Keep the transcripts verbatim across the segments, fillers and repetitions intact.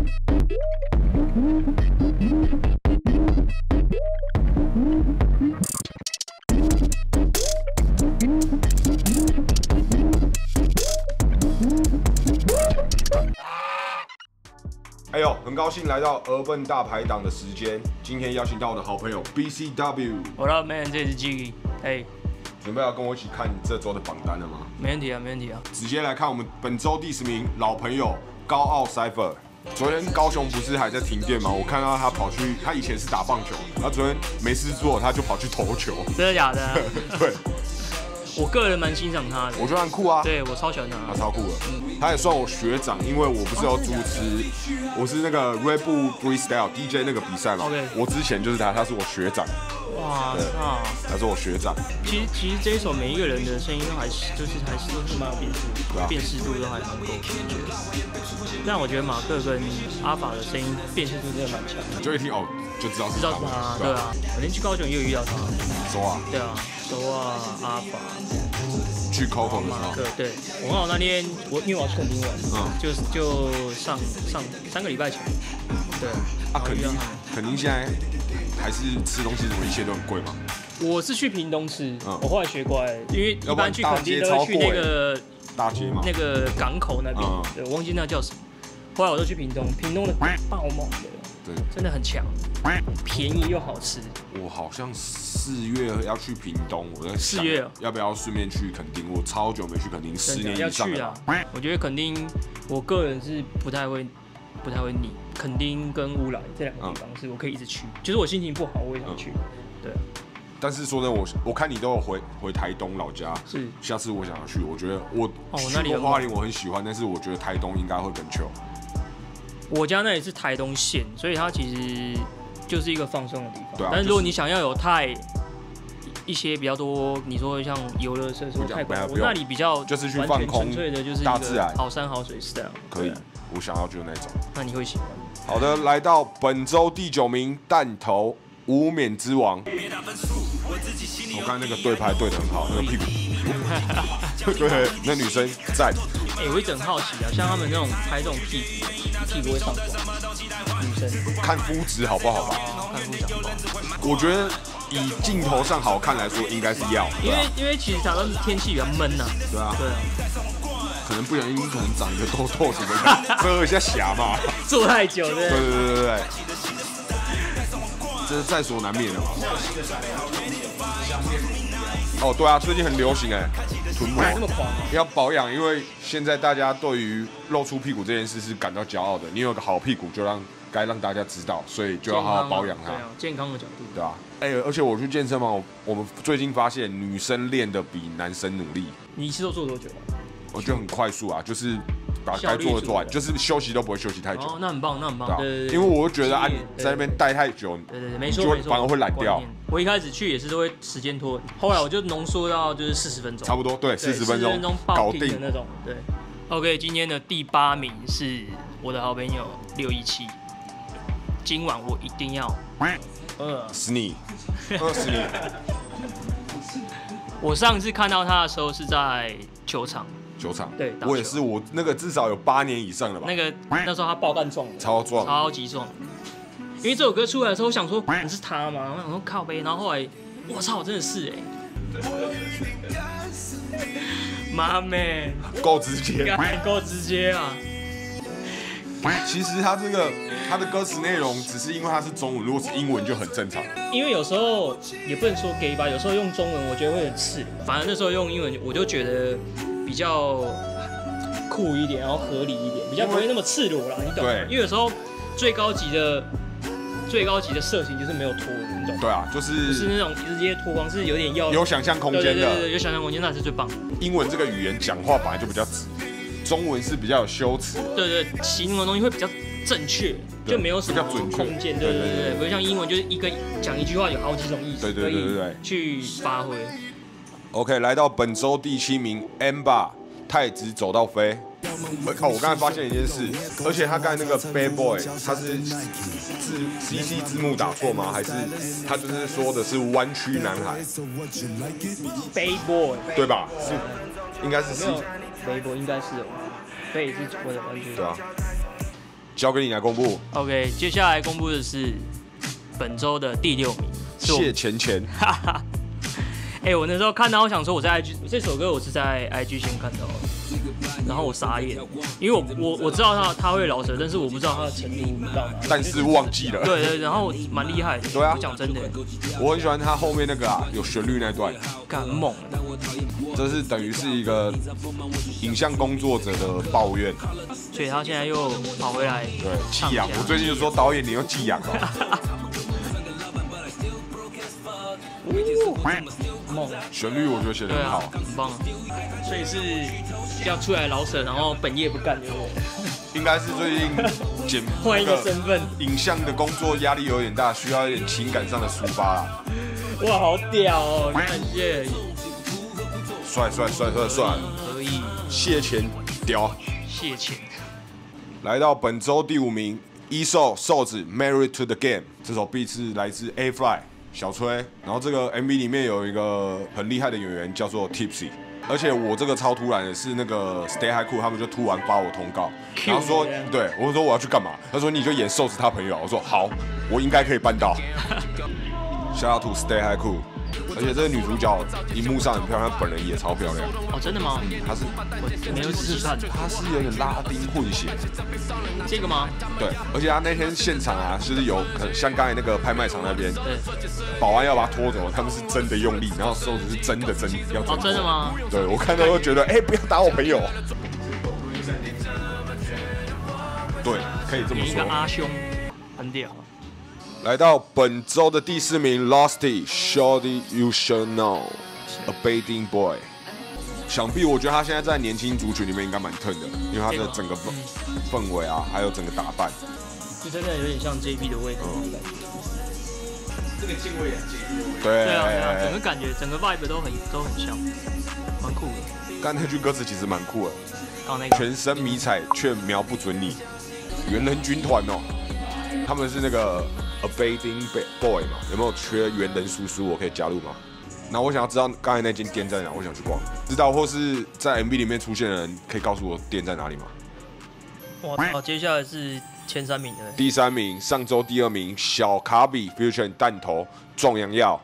哎呦，很高兴来到俄笨大排档的时间。今天邀请到我的好朋友 B C W。 我的 man， 这是 G， 哎， 准备要跟我一起看这周的榜单了吗？ 没问题啊，没问题啊。 直接来看我们本周第十名老朋友高傲 Cypher。昨天高雄不是还在停电吗？我看到他跑去，他以前是打棒球，然后昨天没事做，他就跑去投球。 真的假的？ 对。我个人蛮欣赏他的， 我觉得很酷啊。 对我超喜欢他， 他超酷的。嗯、他也算我学长，因为我不是要主持，我是那个 Red Bull Freestyle D J 那个比赛嘛。 Okay. 我之前就是他，他是我学长。 哇操！ 他是我学长。 其实其实这一首每一个人的声音都还是就是还是都是蛮有辨识度，辨识度都还蛮够的，我觉得。但我觉得马克跟阿法的声音辨识度真的蛮强的。 就一听哦，就知道是他。 知道是他，对啊。我连去高雄也有遇到他。 说啊。 对啊，说啊，阿法。 去 Coco 的时候， 对，我刚好那天我因为我要去垦丁玩，嗯，就是就上上三个礼拜前，对， 啊，垦丁垦丁现在还是吃东西什么一切都很贵吗？ 我是去屏东吃，嗯、我后来学乖，因为一般去垦丁都会去那个大街嘛， 那个港口那边，嗯、对，我忘记那叫什么，后来我都去屏东，屏东的爆猛的， 对， 真的很强，便宜又好吃。 我好像四月要去屏东，我在四月要不要顺便去垦丁？我超久没去垦丁，十年以上了。 我觉得垦丁，我个人是不太会，不太会腻。垦丁跟乌来这两个地方是我可以一直去，就是我心情不好我也想去，对。 但是说真的，我我看你都有回回台东老家， 是。 下次我想要去，我觉得我哦去过花莲我很喜欢，但是我觉得台东应该会更 chill。 我家那里是台东县，所以它其实就是一个放松的地方。 对啊。 但是如果你想要有太一些比较多，你说像游乐设施太广，我那里比较就是去放空， 纯粹的就是大自然， 好山好水 style。 可以，我想要就是那种。 那你会喜欢？ 好的，来到本周第九名弹头无冕之王。我看那个对拍对得很好，那个屁股，对，那女生赞。 哎、欸，我一直很好奇啊，像他们那种拍这种屁股，屁股会上光，女生看肤质好不好吧？ 哦、看肤质好不好？ 我觉得以镜头上好看来说，应该是要， 因为、啊、因为其实台湾天气比较闷呐、啊。 对啊， 对啊， 可能不小心可能长一个痘痘什么的，遮一下瑕嘛。 坐太久，对。 对对对对对，这是在所难免的嘛。哦，对啊，最近很流行哎，臀膜这么狂、啊， 要保养，因为现在大家对于露出屁股这件事是感到骄傲的。你有个好屁股，就让该让大家知道，所以就要好好保养它。 对啊，健康的角度， 对啊。哎、欸，而且我去健身房，我我们最近发现女生练的比男生努力。 你一次都做多久啊？ 我觉得很快速啊，就是把该做的做完，就是休息都不会休息太久。 哦，那很棒，那很棒。对对对， 因为我就觉得啊，在那边待太久， 对对对，没错没错， 反而会懒掉。 我一开始去也是都会时间拖，后来我就浓缩到就是四十分钟， 差不多对，四十分钟搞定的那种。对 ，OK， 今天的第八名是我的好朋友六一七，今晚我一定要饿死你，饿死你。 我上次看到他的时候是在球场。 球场， 对， 我也是，我那个至少有八年以上了吧。 那个那时候他爆干壮， 超壮， 超级壮。因为这首歌出来的时候，我想说你是他吗？我想说靠背，然后后来，我操，真的是哎、欸，妈妹， 够直接， 够直接啊！ 其实他这个他的歌词内容，只是因为他是中文，如果是英文就很正常。 因为有时候也不能说 gay 吧，有时候用中文我觉得会很刺，反正那时候用英文我就觉得比较酷一点，然后合理一点，比较不会那么赤裸啦，你懂吗？因为有时候最高级的最高级的色情就是没有脱的，你懂？ 对啊，就是不是那种直接脱光，是有点要有想象空间的， 对对对对，有想象空间那是最棒的。 英文这个语言讲话本来就比较直，中文是比较有修辞， 对对，形容的东西会比较正确，就没有什么空间，对对对对，不会像英文就是一个讲一句话有好几种意思， 对对对对对， 去发挥。 OK， 来到本周第七名 ，Amber 太子走到飞。靠！我刚才发现一件事，而且他刚才那个 Bad Boy， 他是字 C C 字幕打错吗？还是他就是说的是湾区男孩 ？Bad Boy， 对吧？是，应该是 C。Bad Boy 应该是哦，对，是我的湾区。 对啊。 交给你来公布。 OK， 接下来公布的是本周的第六名， 谢钱钱。 哎、欸，我那时候看到，我想说我在 I G 这首歌我是在 I G 先看到的，然后我傻眼，因为我我我知道他他会饶舌，但是我不知道他的程度到哪。 但是忘记了。 对对，然后蛮厉害的。 对啊， 讲真的， 我很喜欢他后面那个啊，有旋律那段， 干很猛。 这是等于是一个影像工作者的抱怨， 所以他现在又跑回来。 对，寄养。我最近就说导演你又寄养了。 梦， 旋律我觉得写得很好， 很棒。所以是要出来老舍，然后本业不干，对不对？ 应该是最近剪换一个身份， 影像的工作压力有点大，需要一点情感上的抒发啦。 哇，好屌哦！感谢， 帅帅帅帅帅， 可以， 谢钱屌， 谢钱。 来到本周第五名，一瘦瘦子 Married to the Game 这首 beat 是来自 A-Fly 小崔，然后这个 M V 里面有一个很厉害的演员叫做 Tipsy， 而且我这个超突然的是那个 Stay High Cool 他们就突然发我通告，然后说对我说我要去干嘛，他说你就演瘦子他朋友，我说好，我应该可以办到。Shout out to Stay High Cool。而且这个女主角荧幕上很漂亮，她本人也超漂亮。 哦，真的吗？ 她是我没有仔细看， 她是有点拉丁混血。 这个吗？ 对，而且她那天现场啊，就是有像刚才那个拍卖场那边， 对， 保安要把她拖走，他们是真的用力，然后瘦子是真的真要挣脱。 哦，真的吗？ 对，我看到都觉得，哎、欸，不要打我朋友。对，可以这么说。 一个阿兄，很屌。 来到本周的第四名 ，Losty Shorty You Should Know A Bathing Boy。想必我觉得他现在在年轻族群里面应该蛮疼的，因为他的整个氛氛围啊，还有整个打扮， 就真的有点像 J B 的味道。嗯、 这个敬畏也 J B 的味道。 对对啊对啊，整个感觉整个 vibe 都很都很像，蛮酷的。 但那句歌词其实蛮酷的， 哦那个、 全身迷彩却瞄不准你，猿人军团哦，他们是那个。A bathing boy 嘛，有没有缺猿人叔叔？我可以加入吗？那我想要知道刚才那间店在哪，我想去逛。知道或是在 M V 里面出现的人，可以告诉我店在哪里吗？ 哇，好，接下来是前三名的。 第三名，上周第二名，小卡比 Future 弹头壮阳药。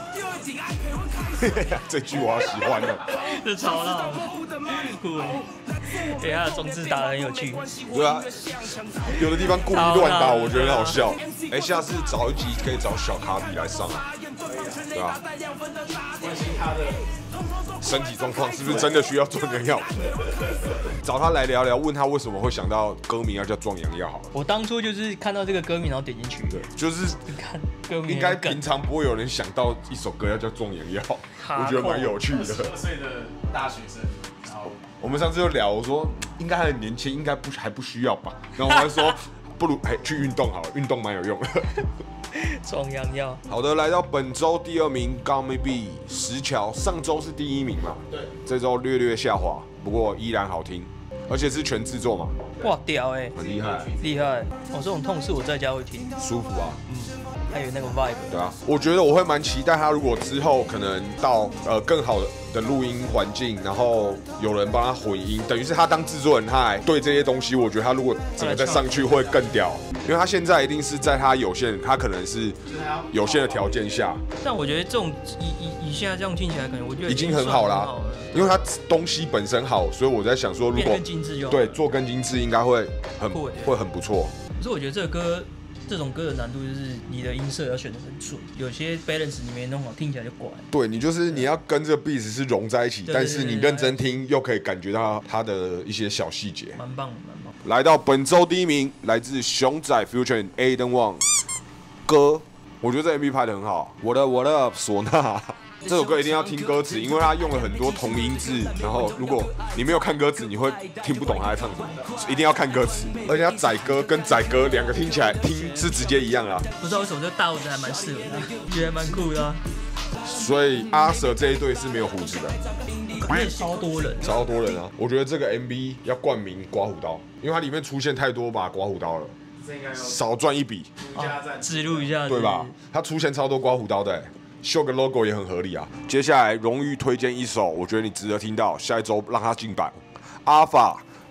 这句我好喜欢的， 这超闹，酷哎！哎，他的中字打得很有趣。 对啊，有的地方故意乱打，我觉得很好笑。哎，下次找一集可以找小卡比来上啊，对吧？ 关心他的身体状况是不是真的需要壮阳药？找他来聊聊，问他为什么会想到歌名要叫壮阳药好了。 我当初就是看到这个歌名，然后点进去。 对，就是你看歌名， 应该平常不会有人想到一首歌要叫壮阳药，我觉得蛮有趣的。 十二岁的大学生，然后我们上次就聊，我说应该很年轻，应该不还不需要吧？然后我还说不如哎去运动好了，运动蛮有用的。 壮阳药。 好的，来到本周第二名 Gummy B 石桥，上周是第一名嘛？ 对， 这周略略下滑，不过依然好听，而且是全制作嘛。 哇，屌哎、欸， 很厉害， 厉害！哦，这种痛是我在家会听， 舒服啊。 嗯，还有那个 vibe。 对啊，我觉得我会蛮期待他，如果之后可能到呃更好的的录音环境，然后有人帮他混音，等于是他当制作人，他还对这些东西，我觉得他如果整个再上去会更屌，因为他现在一定是在他有限，他可能是有限的条件下。 但我觉得这种以以以现在这样听起来，可能我觉得已经很好啦，因为他东西本身好，所以我在想说，如果更精致就对做更精致，应该会很会很不错。 可是我觉得这个歌。这种歌的难度就是你的音色要选得很准，有些 balance 你没弄好，听起来就怪。 对你就是你要跟这 beat 是融在一起，但是你认真听又可以感觉到它的一些小细节。 蛮棒，蛮棒。 来到本周第一名，来自熊仔 Future Aiden Wang 歌，我觉得这 M V 拍得很好。我的我的唢呐。这首歌一定要听歌词，因为它用了很多同音字，然后如果你没有看歌词，你会听不懂他在唱什么。一定要看歌词，而且它载歌跟载歌两个听起来听是直接一样啊。 不知道为什么这个大胡子还蛮适合他，觉得蛮酷的、啊。 所以阿 Sir 这一队是没有胡子的， 也超多人， 超多人啊！我觉得这个 M V 要冠名刮胡刀，因为它里面出现太多把刮胡刀了，少赚一笔， 植入一下， 对吧？它出现超多刮胡刀的、欸。秀个 logo 也很合理啊。接下来荣誉推荐一首，我觉得你值得听到，下一周让它进榜。Alpha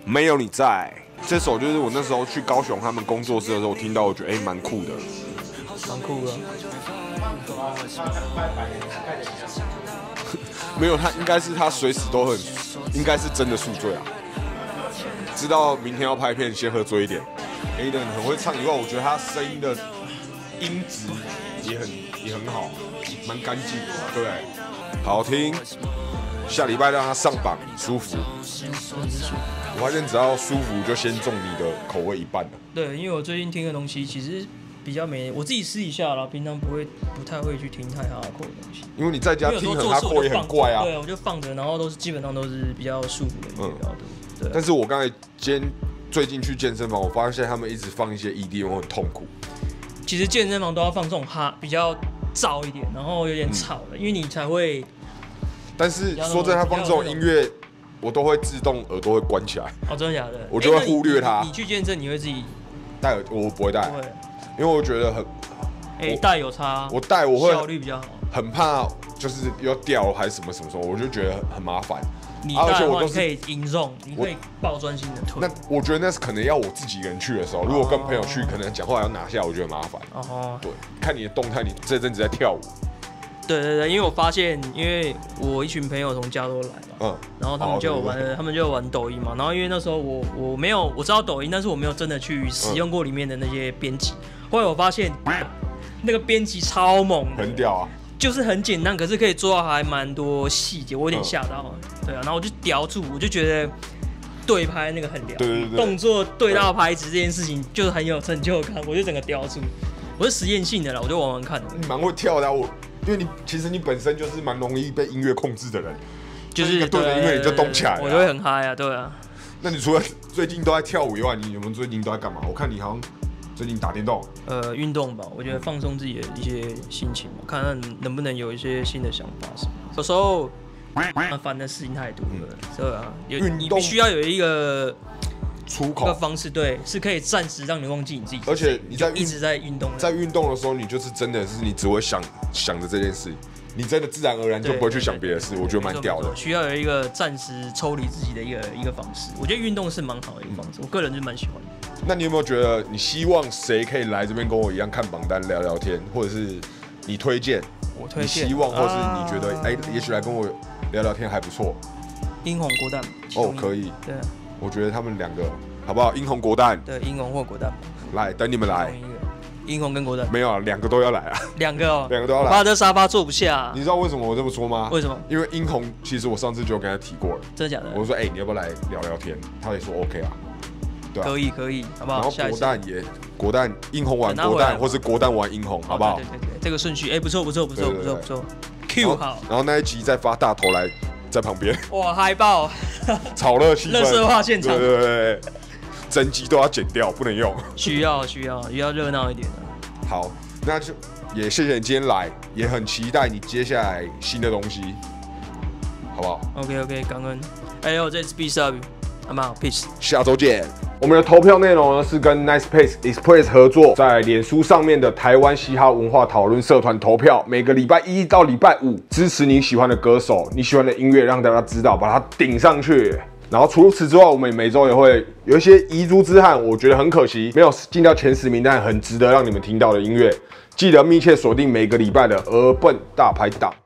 没有你在。这首就是我那时候去高雄他们工作室的时候听到，我觉得哎蛮、欸、酷的， 蛮酷的。 没有他，应该是他随时都很，应该是真的宿醉啊。知道明天要拍片，先喝醉一点。Aiden 很会唱以外，我觉得他声音的音质也很也很好，蛮干净的，对，好听。下礼拜让他上榜，舒服。我发现只要舒服，就先中你的口味一半了。 对，因为我最近听的东西其实比较没，我自己私底下啦，平常不会不太会去听太哈扣的东西。 因为你在家听很哈扣也很怪啊。 对，我就放着，然后都是基本上都是比较舒服的音乐比较多。对。 但是我刚才今天最近去健身房，我发现他们一直放一些 E D M， 我很痛苦。 其实健身房都要放这种哈比较燥一点，然后有点吵的，嗯、因为你才会。 但是说真的，他放这种音乐，我都会自动耳朵会关起来。 哦，真的假的？ 我就会忽略它。 你, 你去健身，你会自己戴耳？我不会戴，因为我觉得很。 哎，戴有差。 我戴我会效率比较好。 很怕就是要掉还是什么什么什么，我就觉得很麻烦。 你戴的话，你可以引动，你可以爆专心的推。 那我觉得那是可能要我自己一个人去的时候，如果跟朋友去，可能讲话要拿下，我觉得麻烦。哦。对，看你的动态，你这阵子在跳舞。 对对对，因为我发现，因为我一群朋友从加州来嘛，嗯，然后他们就玩，他们就玩抖音嘛，然后因为那时候我我没有我知道抖音，但是我没有真的去使用过里面的那些编辑。后来我发现，那个编辑超猛的， 很屌啊， 就是很简单，可是可以做到还蛮多细节，我有点吓到，对啊，然后我就叼住，我就觉得对拍那个很屌， 对对对， 动作对到拍子这件事情就是很有成就感，我就整个叼住，我是实验性的啦，我就玩玩看。 你蛮会跳的、啊，我。因为你其实你本身就是蛮容易被音乐控制的人， 就是对着音乐你就动起来了、啊， 我就会很嗨啊，对啊。 那你除了最近都在跳舞以外，你有没有最近都在干嘛？我看你好像最近打电动。 呃，运动吧，我觉得放松自己的一些心情嘛，看看能不能有一些新的想法什么。有时候麻烦的事情太多了，对啊，有你必须要有一个。 出口的方式对，是可以暂时让你忘记你自己， 而且你在一直在运动， 在运动的时候，你就是真的是你只会想想着这件事，你真的自然而然就不会去想别的事，我觉得蛮屌的。 需要有一个暂时抽离自己的一个一个方式，我觉得运动是蛮好的一个方式，我个人就蛮喜欢的。 那你有没有觉得你希望谁可以来这边跟我一样看榜单聊聊天，或者是你推荐？ 我推荐， 你希望或是你觉得哎、欸，也许来跟我聊聊天还不错。 英皇国蛋哦，可以， 对， 我觉得他们两个。好不好？英红国蛋， 对，英红或国蛋， 来等你们来。 英红跟国蛋没有啊，两个都要来啊。 两个哦， 两个都要来。 我怕这沙发坐不下。 你知道为什么我这么说吗？ 为什么？ 因为英红其实我上次就跟他提过了。 真的假的？ 我说哎、欸，你要不要来聊聊天？他也说 OK 啊。对啊， 可以可以，好不好？ 然后国蛋也国蛋英红玩国蛋，或是国蛋玩英红，好不好？ 对对对，这个顺序哎不错不错不错不错不错。Q 好。 然后那一集再发大头来在旁边。 哇，嗨爆！ 炒热气氛。 热色化现场。 对对对。整集都要剪掉，不能用。 需要需要，也要热闹一点的。 好，那就也谢谢你今天来，也很期待你接下来新的东西，好不好 ？OK OK， 感恩。哎呦，这次 Peace up， 好不好 ？Peace， 下周见。我们的投票内容呢是跟 Nice Pace Express 合作，在脸书上面的台湾嘻哈文化讨论社团投票，每个礼拜一到礼拜五支持你喜欢的歌手、你喜欢的音乐，让大家知道，把它顶上去。然后除此之外，我们每周也会有一些遗珠之憾，我觉得很可惜，没有进到前十名，但很值得让你们听到的音乐。记得密切锁定每个礼拜的鹅笨大排档。